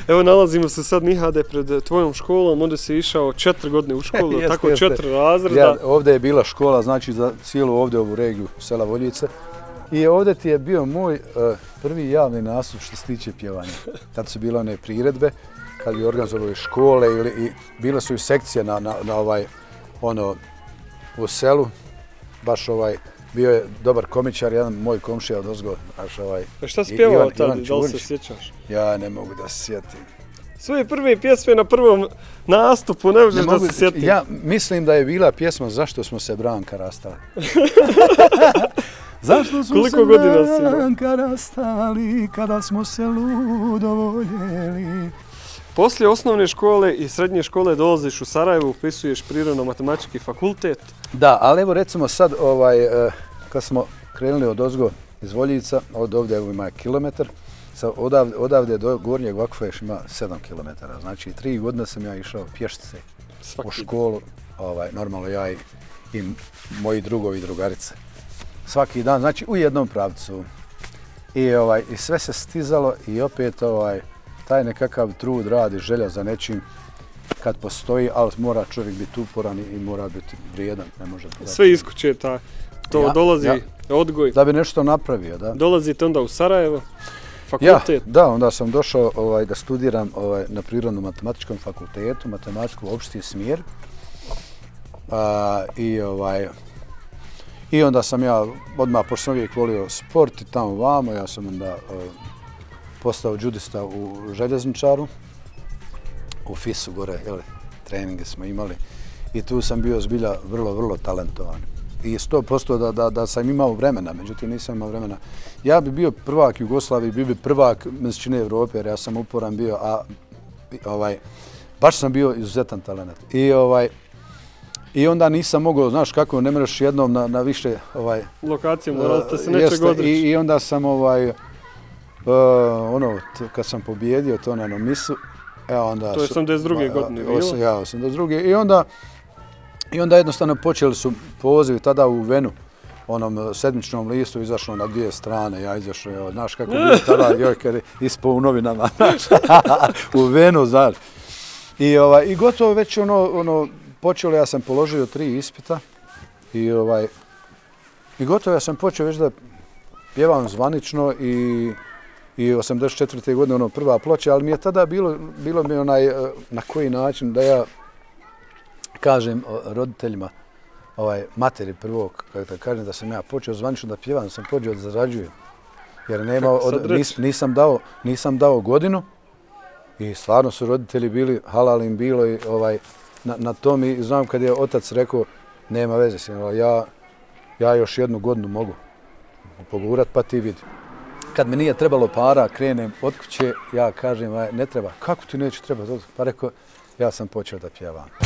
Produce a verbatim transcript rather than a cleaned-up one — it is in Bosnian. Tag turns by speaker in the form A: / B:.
A: Evo nalazimo se sad, Nihade, pred tvojom školom, onda si išao četiri godine u školu,
B: Jeste,
A: tako
B: jeste.
A: četiri razreda.
B: Ja, ovdje je bila škola, znači za cijelu ovdje ovu regiju sela Voljice. I ovdje ti je bio moj uh, prvi javni nastup što se tiče pjevanja. Tad su bile one priredbe, kad bi organizovali škole ili i bile su i sekcije na, na, na ovaj, ono, u selu. Baš ovaj, bio je dobar komičar, jedan moj komšija od ozgo. Baš ovaj,
A: A šta si pjevao tada, da li se
B: Čurić.
A: sjećaš?
B: Ja ne mogu da se sjetim.
A: Svoje prve pjesme na prvom nastupu, ne možeš
B: Ne
A: da
B: mogu,
A: se sjetim.
B: ja mislim da je bila pjesma Zašto smo se Branka rastali. Zašto smo
A: Koliko
B: se
A: godina si imao?
B: Branka rastali kada smo se ludo voljeli.
A: Poslije osnovne škole i srednje škole dolaziš u Sarajevo, upisuješ prirodno-matematički fakultet.
B: Da, ali evo recimo sad, ovaj, eh, kad smo krenuli od ozgo iz Voljica, od ovdje evo ima kilometar, sa odavde, odavde do Gornjeg Vakfa još ima sedam kilometara. Znači tri godine sam ja išao pješice
A: Svaki.
B: u školu, ovaj, normalno ja i, i moji drugovi i drugarice. Svaki dan, znači u jednom pravcu. I, ovaj, i sve se stizalo i opet ovaj, taj nekakav trud, rad i želja za nečim kad postoji, ali mora čovjek biti uporan i mora biti vrijedan. Ne može
A: Sve iz kuće ta, to
B: Ja,
A: dolazi
B: ja.
A: odgoj.
B: Da bi nešto napravio, da.
A: Dolazite onda u Sarajevo,
B: Ja,
A: fakultet.
B: da, onda sam došao ovaj, da studiram ovaj, na Prirodno-matematičkom fakultetu, matematiku opšti smjer. A, i, ovaj, I onda sam ja odmah, pošto sam uvijek volio sport i tamo vamo, ja sam onda uh, postao judista u željezničaru, u Fisu gore, jel, treninge smo imali. I tu sam bio zbilja vrlo, vrlo talentovan. I sto posto da, da, da sam imao vremena, međutim nisam imao vremena. Ja bi bio prvak Jugoslavije, bio bi prvak mjesečine Evrope, jer ja sam uporan bio, a ovaj, baš sam bio izuzetan talent. I, ovaj, I onda nisam mogao, znaš kako, ne možeš jednom na, na više... Ovaj,
A: Lokacije, morali ste se
B: uh,
A: nečeg
B: jeste,
A: odreći.
B: I, I onda sam, ovaj, uh, ono, t, kad sam pobjedio to na Nomisu, e onda...
A: To je osamdeset druge
B: ma,
A: godine,
B: os,
A: bilo?
B: Ja, osamdeset druge I onda, I onda jednostavno počeli su pozivi tada u Venu, onom sedmičnom listu, izašlo na dvije strane, ja izašao, evo, znaš kako bio tada, joj, kad je ispao u novinama, u Venu, znaš. I, ovaj, i gotovo već ono, ono, počelo, ja sam položio tri ispita i, ovaj, i gotovo ja sam počeo već da pjevam zvanično i, i osamdeset četvrte godine ono prva ploča, ali mi je tada bilo, bilo mi onaj, na koji način da ja kažem roditeljima, ovaj, materi prvog, kako da kažem da sam ja počeo zvanično da pjevam, sam počeo da zarađujem. Jer nema, od, nis, nisam, dao, nisam dao godinu i stvarno su roditelji bili, halal im bilo i ovaj, na, na tom i znam kad je otac rekao nema veze, sino, ja, ja još jednu godinu mogu pogurat pa ti vidi. Kad mi nije trebalo para, krenem od kuće, ja kažem ne treba. Kako ti neće trebati? Pa rekao, ja sam počeo da pjevam.